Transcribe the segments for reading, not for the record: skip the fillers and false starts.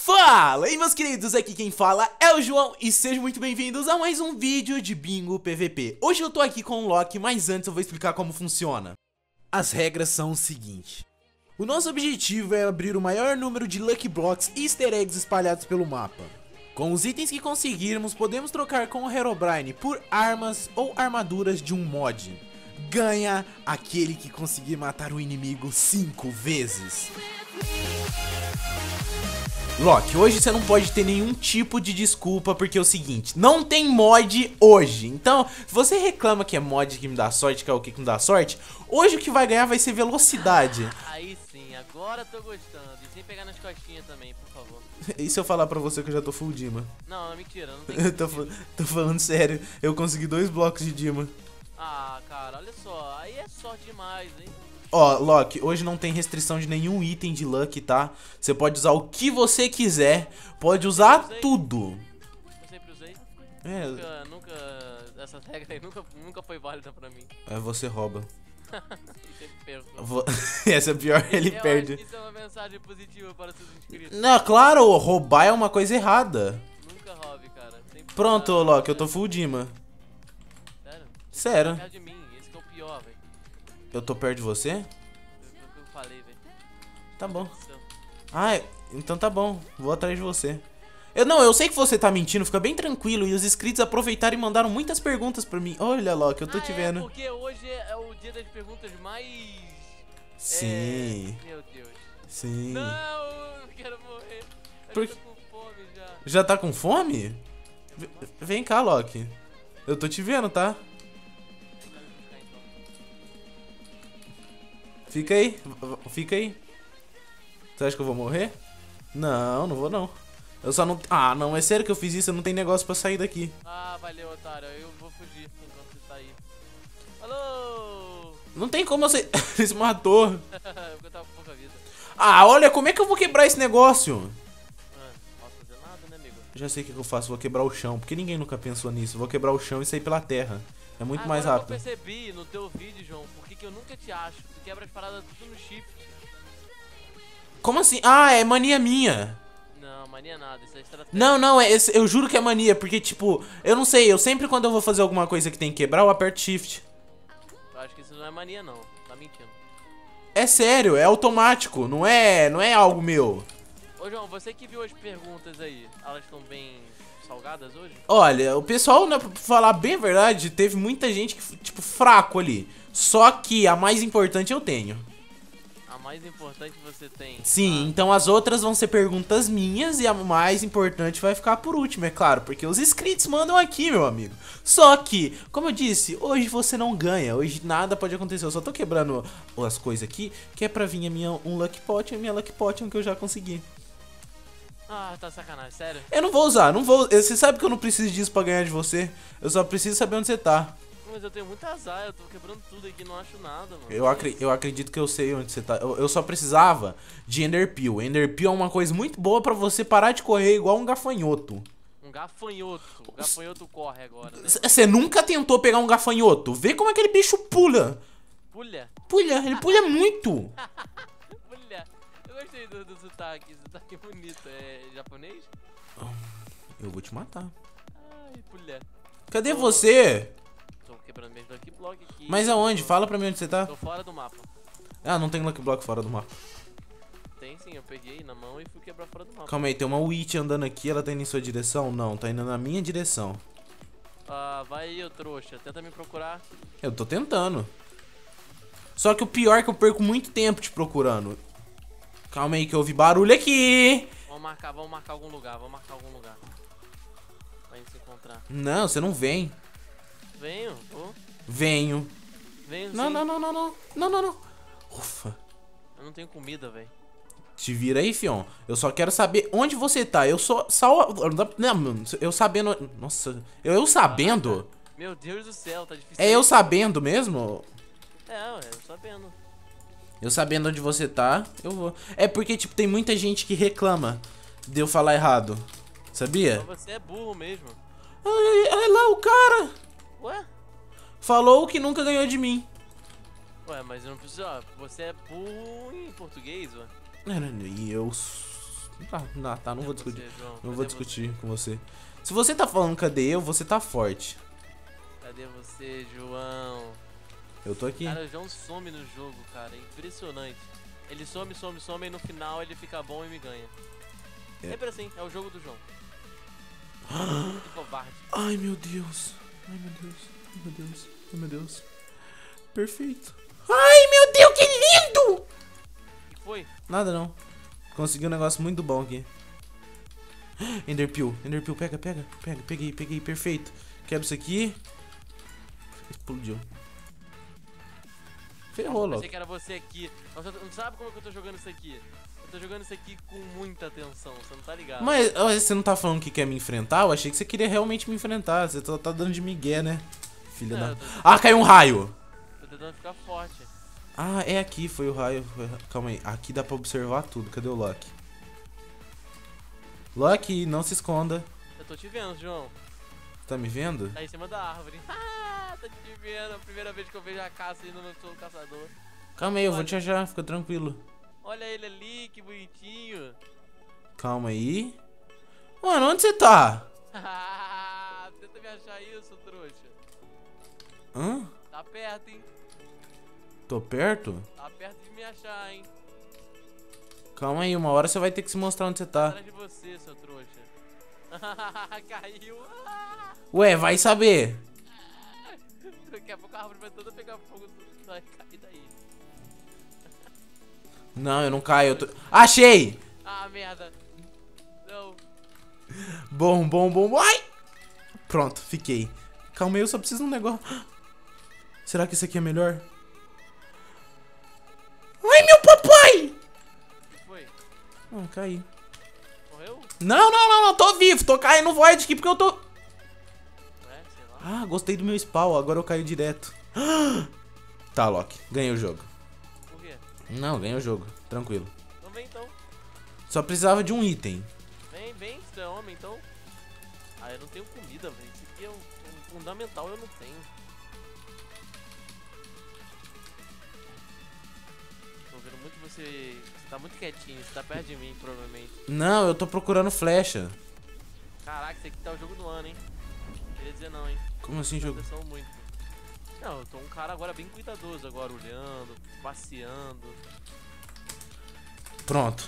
Fala! E meus queridos, aqui quem fala é o João e sejam muito bem-vindos a mais um vídeo de Bingo PVP. Hoje eu tô aqui com o Loki, mas antes eu vou explicar como funciona. As regras são o seguinte. O nosso objetivo é abrir o maior número de Lucky Blocks e Easter Eggs espalhados pelo mapa. Com os itens que conseguirmos, podemos trocar com o Herobrine por armas ou armaduras de um mod. Ganha aquele que conseguir matar o inimigo 5 vezes. Loki, hoje você não pode ter nenhum tipo de desculpa, porque é o seguinte, não tem mod hoje. Então, se você reclama que é mod que me dá sorte, que é o que me dá sorte, hoje o que vai ganhar vai ser velocidade. Aí sim, agora tô gostando. E sem pegar nas costinhas também, por favor. E se eu falar pra você que eu já tô full Dima? Não, é mentira, não tem. Eu tô falando sério, eu consegui 2 blocos de Dima. Ah, cara, olha só, aí é sorte demais, hein? Ó, Loki, hoje não tem restrição de nenhum item de Lucky, tá? Você pode usar o que você quiser, pode usar tudo. Eu sempre usei. É, Essa regra aí nunca foi válida pra mim. você rouba. E sempre perco. Essa é pior, ele Eu perde. acho que isso é uma mensagem positiva para os seus inscritos. Não, claro, roubar é uma coisa errada. Nunca roube, cara. Sempre Pronto, usar- Loki, eu tô full Dima. Sério? Sério. Perto de mim, esse que é o pior, velho. Eu tô perto de você? Foi o que eu falei, velho. Tá bom. Céu. Ah, então tá bom, vou atrás de você. Eu sei que você tá mentindo, fica bem tranquilo. E os inscritos aproveitaram e mandaram muitas perguntas pra mim. Olha, Loki, eu tô te vendo. Porque hoje é o dia das perguntas mais... Sim, Meu Deus. sim. Não, eu quero morrer. Por Eu quê? tô com fome já. Já tá com fome? Vem cá, Loki. Eu tô te vendo, tá? Fica aí, fica aí. Você acha que eu vou morrer? Não, não vou não. Eu só não... Ah, não, é sério que eu fiz isso, eu não tenho negócio pra sair daqui. Ah, valeu, otário. Eu vou fugir enquanto você tá aí. Alô! Não tem como você... Ele se matou. Porque eu tava com pouca vida. Ah, olha, como é que eu vou quebrar esse negócio? Ah, não posso fazer nada, né, amigo? Já sei o que eu faço, vou quebrar o chão. Porque ninguém nunca pensou nisso. Vou quebrar o chão e sair pela terra. É muito mais Agora rápido. eu percebi no teu vídeo, João, por que eu nunca te acho. Tu quebra as paradas tudo no shift. Como assim? Ah, é mania minha. Não, mania nada, isso é estratégia. Não, eu juro que é mania. Porque, tipo, eu não sei. Eu sempre quando eu vou fazer alguma coisa que tem que quebrar, eu aperto shift. Eu acho que isso não é mania, não. Tá mentindo. É sério, é automático. Não é algo meu. Ô, João, você que viu as perguntas aí, elas estão bem salgadas hoje? Olha, o pessoal, né, pra falar bem a verdade, teve muita gente que, tipo, fraco ali. Só que a mais importante eu tenho. A mais importante você tem. Sim, então as outras vão ser perguntas minhas e a mais importante vai ficar por último, é claro, porque os inscritos mandam aqui, meu amigo. Só que, como eu disse, hoje você não ganha, hoje nada pode acontecer. Eu só tô quebrando as coisas aqui, que é pra vir um Lucky Potion e a minha Lucky Potion que eu já consegui. Ah, tá sacanagem, sério? Eu não vou usar, não vou. Você sabe que eu não preciso disso pra ganhar de você. Eu só preciso saber onde você tá. Mas eu tenho muito azar, eu tô quebrando tudo aqui, não acho nada, mano. Eu acredito que eu sei onde você tá. Eu só precisava de Enderpeel. Enderpeel é uma coisa muito boa pra você parar de correr igual um gafanhoto. Um gafanhoto. O gafanhoto corre agora, né? Você nunca tentou pegar um gafanhoto? Vê como aquele bicho pula. Pulha? Pulha, ele pulha muito. Pulha. Eu gostei do sotaque bonito. É japonês? Eu vou te matar. Ai, pulha. Cadê você? Tô quebrando mesmo Lucky Block aqui. Mas aonde? Fala pra mim onde você tá. Tô fora do mapa. Ah, não tem Lucky Block fora do mapa. Tem sim, eu peguei na mão e fui quebrar fora do mapa. Calma aí, tem uma witch andando aqui, ela tá indo em sua direção? Não, tá indo na minha direção. Ah, vai aí, ô trouxa. Tenta me procurar. Eu tô tentando. Só que o pior é que eu perco muito tempo te procurando. Calma aí que eu ouvi barulho aqui. Vamos marcar algum lugar, Pra gente se encontrar. Não, você não vem. Venho, vou. Venho. Venho Não, sim. não. Ufa. Eu não tenho comida, velho. Te vira aí, fion. Eu só quero saber onde você tá. Eu sou Não, eu sabendo. Nossa, eu sabendo? Meu Deus do céu, tá difícil. É eu sabendo mesmo? Eu sabendo. Eu sabendo onde você tá, eu vou. É porque, tipo, tem muita gente que reclama de eu falar errado. Sabia? Mas você é burro mesmo. Olha lá o cara. Ué? Falou que nunca ganhou de mim. Ué, mas eu não preciso. Ó, você é burro em português, ué. E eu Tá, não vou discutir. Você, João? Não vou Cadê discutir com você. Se você tá falando cadê eu, você tá forte. Cadê você, João? Eu tô aqui. Cara, o João some no jogo, cara. É impressionante. Ele some e no final ele fica bom e me ganha. É. Sempre assim, é o jogo do João. Que covarde. Ai, meu Deus. Ai, meu Deus. Ai, meu Deus. Ai, meu Deus. Perfeito. Ai, meu Deus, que lindo! O que foi? Nada não. Consegui um negócio muito bom aqui. Enderpeel, pega, peguei, perfeito. Quebra isso aqui. Explodiu. Ferrou, Pensei Loki. que era você aqui. Mas não sabe como é que eu tô jogando isso aqui? Eu tô jogando isso aqui com muita atenção, você não tá ligado? Mas você não tá falando que quer me enfrentar? Eu achei que você queria realmente me enfrentar. Você tá dando de migué, né? Filha da... eu tô- Ah, caiu um raio! Tô tentando ficar forte. Ah, é aqui, foi o raio. Calma aí, aqui dá pra observar tudo. Cadê o Loki? Loki, não se esconda. Eu tô te vendo, João. Tá me vendo? Tá em cima da árvore. Ah, tô te vendo. A primeira vez que eu vejo a caça e não sou o caçador. Calma aí, eu vou te achar, fica tranquilo. Olha ele ali, que bonitinho. Calma aí. Mano, onde você tá? Tenta me achar isso, trouxa. Hã? Tá perto, hein? Tô perto? Tá perto de me achar, hein? Calma aí, uma hora você vai ter que se mostrar onde você tá. Atrás de você, seu trouxa. Caiu. Ué, vai saber. Daqui a pouco a árvore vai toda pegar fogo. Vai cair daí. Não, eu não caio, eu tô... Achei! Ah, merda. Não. Bom. Ai! Pronto, fiquei. Calma aí, eu só preciso de um negócio. Será que esse aqui é melhor? Ai, meu papai! O que foi? Ah, caí. Morreu? Não, tô vivo, tô caindo no void aqui porque eu tô... Ué, sei lá. Ah, gostei do meu spawn, agora eu caio direto. Tá, Loki, ganhei o jogo. Por quê? Não, ganhei o jogo, tranquilo. Então vem então. Só precisava de um item. Vem, você é homem então. Ah, eu não tenho comida, velho. Isso aqui é um fundamental, eu não tenho. Tô vendo muito você. Você tá muito quietinho, você tá perto de mim, provavelmente. Não, eu tô procurando flecha. Caraca, esse aqui tá o jogo do ano, hein? Queria dizer não, hein? Como assim, jogo? Atenção muito. Não, eu tô um cara agora bem cuidadoso, agora olhando, passeando. Pronto.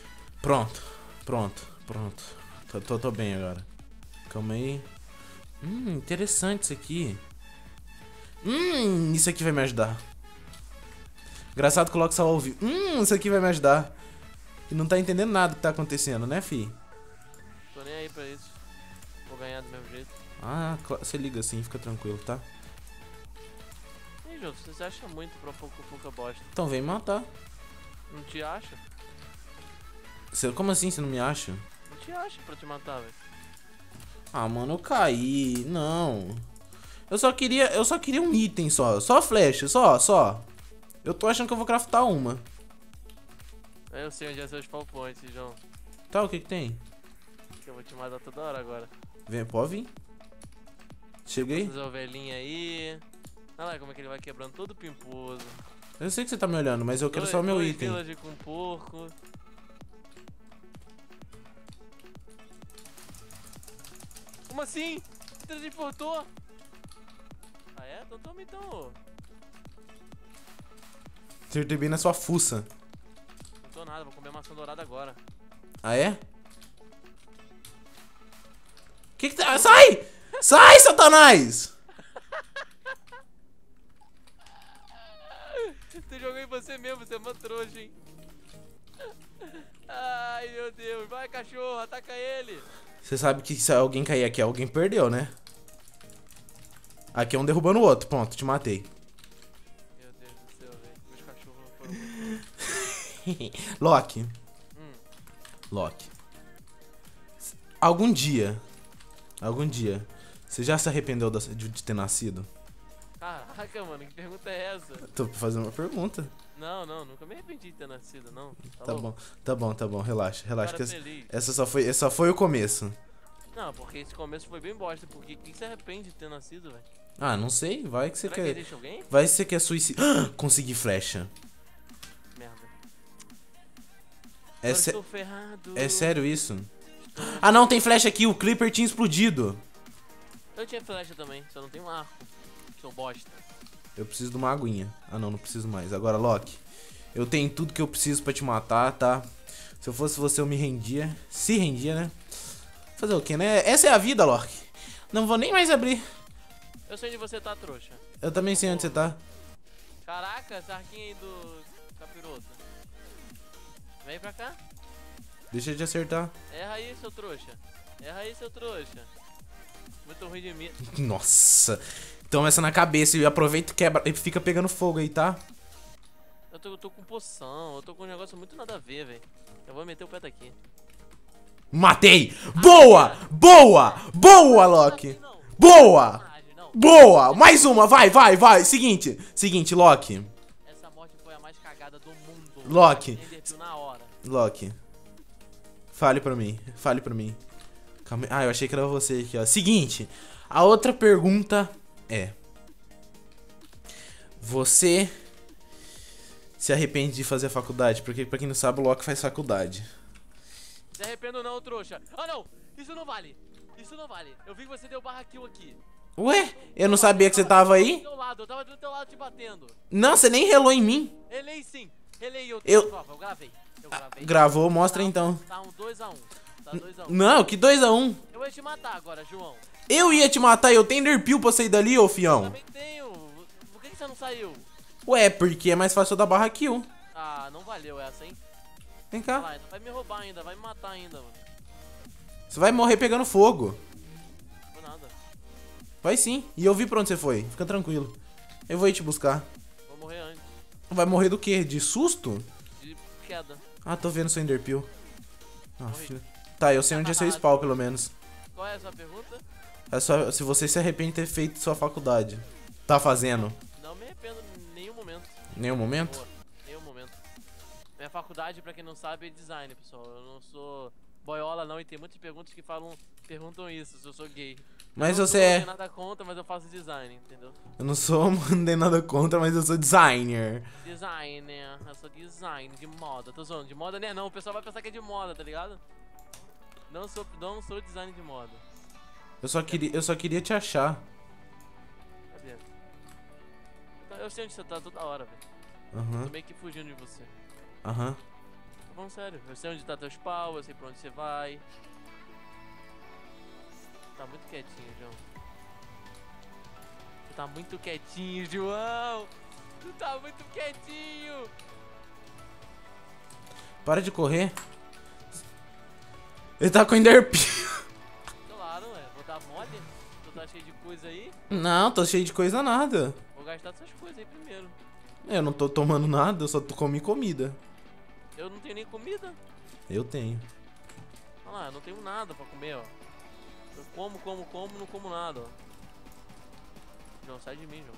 Tô bem agora. Calma aí. Interessante isso aqui. Isso aqui vai me ajudar. Engraçado que o Loki só ouviu. Isso aqui vai me ajudar. E não tá entendendo nada que tá acontecendo, né, fi? Tô nem aí pra isso. Vou ganhar do mesmo jeito. Ah, você liga assim, fica tranquilo, tá? Ih, Jô, você se acha muito pra pouca bosta. Então vem me matar. Não te acha? Como assim você não me acha? Não te acha pra te matar, velho. Ah, mano, eu caí. Não. Eu só queria um item só. Só flecha, só. Eu tô achando que eu vou craftar uma. Eu sei onde é seus spawn points, João. Tá, o que tem? Que eu vou te matar toda hora agora. Vem, pode vir. Cheguei. Essas ovelhinhas aí. Olha lá como é que ele vai quebrando todo pimposo. Eu sei que você tá me olhando, mas eu quero só o meu item. Village com porco. Como assim? Você transportou? Ah é? Então toma então. Acertei bem na sua fuça. Não tô nada, vou comer maçã dourada agora. Ah, é? Que tá... Sai! Sai, Satanás! Você jogou em você mesmo, você é uma trouxa, hein? Ai, meu Deus. Vai, cachorro, ataca ele. Você sabe que se alguém cair aqui, alguém perdeu, né? Aqui é um derrubando o outro. Pronto, te matei. Meu Deus do céu, velho. Meus cachorros foram muito... Loki. Loki. Algum dia, você já se arrependeu de ter nascido? Caraca, mano, que pergunta é essa? Tô fazendo uma pergunta. Não, nunca me arrependi de ter nascido, não. Tá bom, relaxa. Cara Que feliz. essa só foi o começo. Não, porque esse começo foi bem bosta. Porque quem se arrepende de ter nascido, velho? Ah, não sei, vai que você Será que quer. existe alguém? Vai que você quer suicídio. Consegui flecha. Merda. É, Agora estou ferrado. é sério isso? Ah não, tem flecha aqui, o Creeper tinha explodido. Eu tinha flecha também, só não tenho um arco. Sou bosta. Eu preciso de uma aguinha. Ah não, não preciso mais. Agora, Loki, eu tenho tudo que eu preciso pra te matar, tá? Se eu fosse você, eu me rendia. Se rendia, né? Fazer o que, né? Essa é a vida, Loki. Não vou nem mais abrir. Eu sei onde você tá, trouxa. Eu também sei onde você tá. Caraca, essa arquinha aí do capiroto. Vem pra cá. Deixa eu te acertar. Erra aí, seu trouxa. Erra aí, seu trouxa. Muito ruim de mim. Nossa. Toma essa na cabeça e aproveita e quebra. E fica pegando fogo aí, tá? Eu tô com poção, eu tô com um negócio muito nada a ver, velho. Eu vou meter o pé daqui. Matei! Boa! Boa! Boa, Loki! Boa! Boa! Mais uma, vai, vai, vai! Seguinte, Loki. Essa morte foi a mais cagada do mundo. Loki. Na hora. Loki. Fale pra mim, fale pra mim. Calma aí. Ah, eu achei que era você aqui, ó. Seguinte, a outra pergunta é: você se arrepende de fazer a faculdade? Porque, pra quem não sabe, o Loki faz faculdade. Se arrependo não, trouxa. Ah, não! Isso não vale! Isso não vale! Eu vi que você deu barra kill aqui. Ué? Eu não sabia que você tava aí? Eu tava do teu lado te batendo. Não, você nem relou em mim. Relei sim. Relei Eu- eu gravei. Eu gravei. Gravou, mostra então. Tá um 2x1. Tá 2x1. Não, que 2-1. Eu vou te matar agora, João. Eu ia te matar, eu tenho Enderpeel pra sair dali, ô Eu fião. também tenho. Por que você não saiu? Ué, porque é mais fácil eu dar barra kill. Ah, não valeu essa, hein? Vem Olha cá. lá, ainda vai me roubar ainda, vai me matar ainda, mano. Você vai morrer pegando fogo. Não vou nada. Vai sim. E eu vi pra onde você foi. Fica tranquilo. Eu vou ir te buscar. Vou morrer antes. Vai morrer do quê? De susto? De queda. Ah, tô vendo seu Enderpeel. Ah, Morri. filho. Tá, eu sei onde é seu spawn, pelo menos. Qual é a sua pergunta? É só se você se arrepende de ter feito sua faculdade. Tá fazendo? Não me arrependo em nenhum momento. Nenhum momento? Boa, nenhum momento. Minha faculdade, pra quem não sabe, é design, pessoal. Eu não sou boiola não, e tem muitas perguntas que perguntam isso, se eu sou gay. Mas Eu você não é. tenho nada contra, mas eu faço design, entendeu? Eu não sou, não tenho nada contra, mas eu sou designer. Designer, eu sou design de moda. Tô zoando, de moda né? Não, o pessoal vai pensar que é de moda, tá ligado? Não sou design de moda. Eu só queria te achar. Cadê? Eu sei onde você tá toda hora, velho. Aham, Tô meio que fugindo de você. aham. Tô falando sério, eu sei onde tá teu spawn, eu sei pra onde você vai. Tá muito quietinho, João. Tu tá muito quietinho, João! Tu tá muito quietinho! Para de correr. Ele tá com Enderpeel. Claro, ué. Vou dar mole? Tu tá cheio de coisa aí? Não, tô cheio de coisa nada. Vou gastar essas coisas aí primeiro. Eu não tô tomando nada, eu só comi comida. Eu não tenho nem comida. Eu tenho. Olha lá, eu não tenho nada pra comer, ó. Eu como, não como nada, ó. Não, sai de mim, João.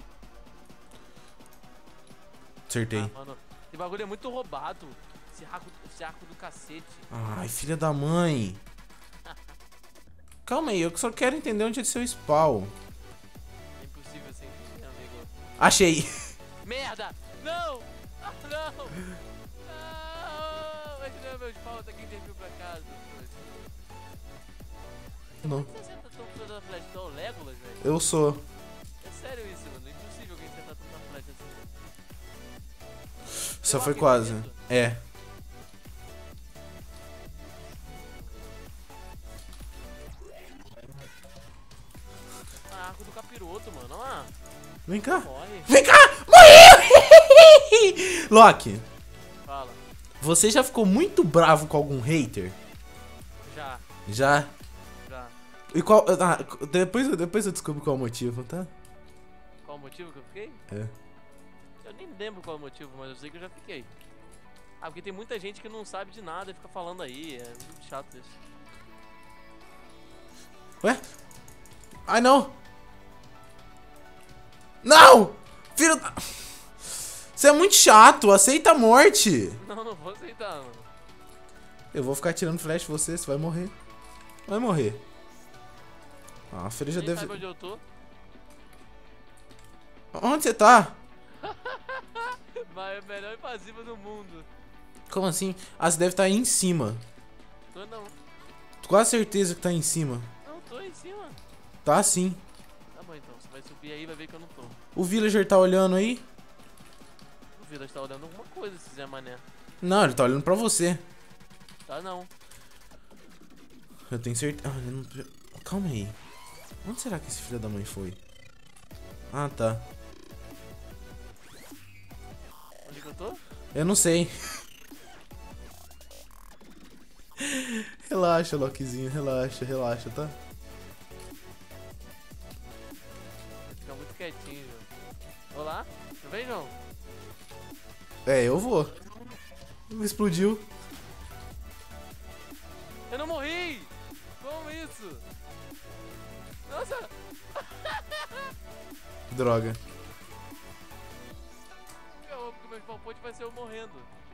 Acertei. Ah, mano, esse bagulho é muito roubado. Esse arco do cacete. Ai, filha da mãe. Calma aí, eu só quero entender onde é seu spawn. É impossível assim, amigo. Achei. Merda! Não! Ah, não! Não! Esse não é meu spawn, tá aqui interviu pra casa. Não. Por que você acerta tanto da flecha? Tu é o Legolas, velho? Eu sou. É sério isso, mano. É impossível alguém acertar tanta flecha assim. Só Deu foi arco quase. infinito? É. Ah, arco do capiroto, mano. Olha lá. Vem cá. Morre. Vem cá! Morri! Loki, Fala. você já ficou muito bravo com algum hater? Já. Já? Já. E qual. Ah, depois eu descubro qual o motivo, tá? Qual o motivo que eu fiquei? É. Eu nem lembro qual o motivo, mas eu sei que eu já fiquei. Ah, porque tem muita gente que não sabe de nada e fica falando aí. É muito chato isso. Ué? Ai, não! Não! Filho da... Você é muito chato, aceita a morte! Não, não vou aceitar, mano. Eu vou ficar tirando flash de você vai morrer. Vai morrer. Ah, a Feira já Nem deve... sabe onde eu tô. Onde você tá? Mas é o melhor invasivo do mundo. Como assim? Ah, você deve estar aí em cima. Tô não. Quase certeza que tá aí em cima. Não, tô em cima. Tá sim. Tá bom então, você vai subir aí e vai ver que eu não tô. O villager tá olhando aí? O Village tá olhando alguma coisa, se Zé Mané. Não, ele tá olhando pra você. Tá não. Eu tenho certeza. Ah, ele não... Calma aí. Onde será que esse filho da mãe foi? Ah, tá. Onde que eu tô? Eu não sei. Relaxa, Lokizinho. Relaxa, relaxa, tá? Fica muito quietinho, João. Olá? Não vem, João? É, eu vou. Explodiu. Eu não morri! Como isso? Nossa! Droga. Porque meu spawn point vai ser eu morrendo.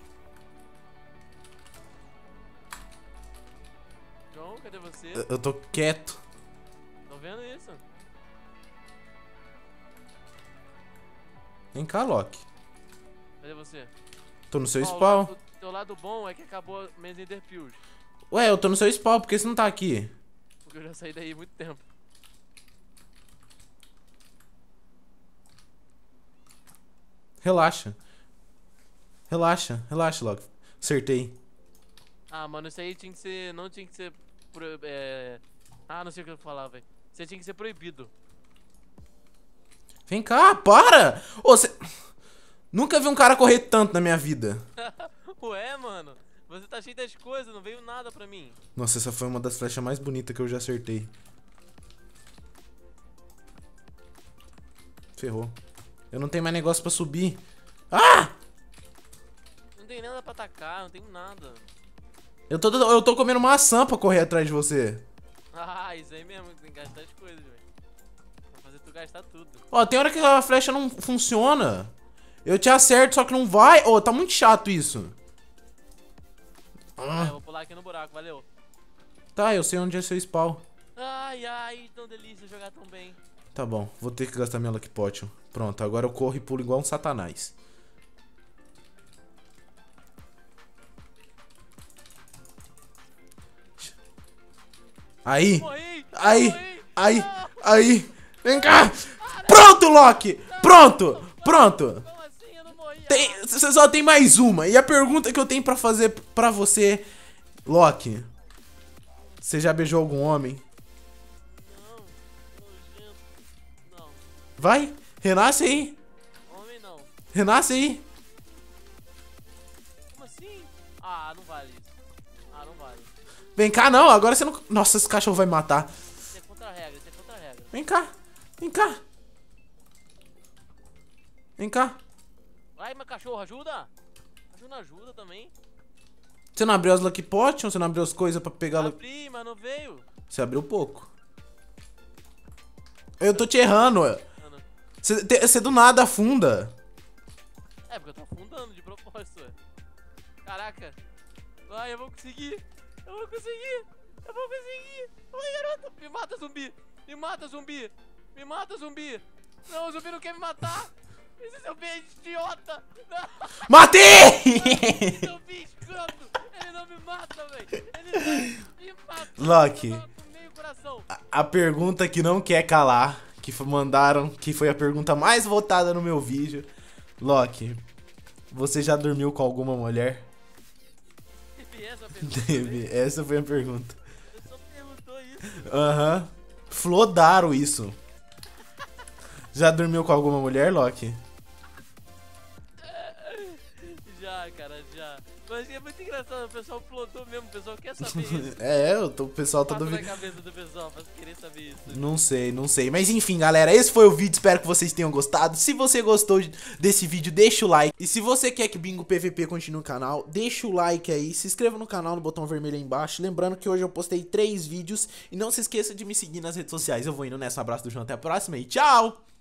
João, cadê você? Eu tô quieto. Tô vendo isso? Vem cá, Loki. Cadê você? Tô no seu Ó, spawn. O teu lado bom é que acabou minhas Enderpearls. Ué, eu tô no seu spawn, por que você não tá aqui? Porque eu já saí daí há muito tempo. Relaxa. Relaxa, relaxa, Loki. Acertei. Ah, mano, isso aí tinha que ser. Não tinha que ser. Ah, não sei o que eu falava, velho. Isso aí tinha que ser proibido. Vem cá, para! Ô, você... Nunca vi um cara correr tanto na minha vida. Ué, mano, você tá cheio das coisas, não veio nada pra mim. Nossa, essa foi uma das flechas mais bonitas que eu já acertei. Ferrou. Eu não tenho mais negócio pra subir. Ah! Não tem nada pra atacar, não tenho nada. Eu tô comendo maçã pra correr atrás de você. Ah, isso aí mesmo, tem que gastar as coisas, velho. Vai fazer tu gastar tudo. Ó, tem hora que a flecha não funciona. Eu te acerto, só que não vai. Ô, tá muito chato isso. Ah, eu vou pular aqui no buraco, valeu. Tá, eu sei onde é seu spawn. Ai, ai, tão delícia jogar tão bem. Tá bom, vou ter que gastar minha Lucky Potion. Pronto, agora eu corro e pulo igual um satanás. Aí, Morri! aí, Morri! aí, Ah, aí. Vem cá. Pronto, Loki. Pronto, pronto. como assim? Eu não morri. Você só tem mais uma. E a pergunta que eu tenho pra fazer pra você, Loki. Você já beijou algum homem? Não, nojento. Não, Vai, renasce aí. homem não. Renasce aí. Como assim? Ah, não vale isso. Ah, não vale. Vem cá, não. Agora você não... Nossa, esse cachorro vai me matar. Isso é contra a regra, isso é contra a regra. Vem cá. Vem cá. Vem cá. Vai, meu cachorro, ajuda! Cachorro não ajuda também. Você não abriu as Lucky Potions? Você não abriu as coisas pra pegar... Abri, mas não veio. Você abriu pouco. Eu tô te errando. Mano, Você do nada afunda. é porque eu tô afundando de propósito, ué. Caraca. Vai, eu vou conseguir. Eu vou conseguir. Eu vou conseguir. Vai, garoto. Me mata, zumbi. Me mata, zumbi. Me mata, zumbi. Não, o zumbi não quer me matar. Esse zumbi é idiota. Não, Matei! zumbi escroto. Ele não me mata, velho. Ele não me mata. Loki. Eu tô com meio coração. A pergunta que não quer calar, que mandaram, que foi a pergunta mais votada no meu vídeo. Loki, você já dormiu com alguma mulher? Teve essa pergunta. Teve, essa foi a pergunta. Você só perguntou isso. Aham. Flodaram isso. Já dormiu com alguma mulher, Loki? Já, cara, já. Mas é muito engraçado, o pessoal plotou mesmo, o pessoal quer saber isso. É, o pessoal tá Passa na duvidando. cabeça do pessoal pra querer saber isso. Não sei, não sei. Mas enfim, galera, esse foi o vídeo. Espero que vocês tenham gostado. Se você gostou desse vídeo, deixa o like. E se você quer que Bingo PVP continue no canal, deixa o like aí. Se inscreva no canal no botão vermelho aí embaixo. Lembrando que hoje eu postei 3 vídeos. E não se esqueça de me seguir nas redes sociais. Eu vou indo nessa. Um abraço do João. Até a próxima e tchau!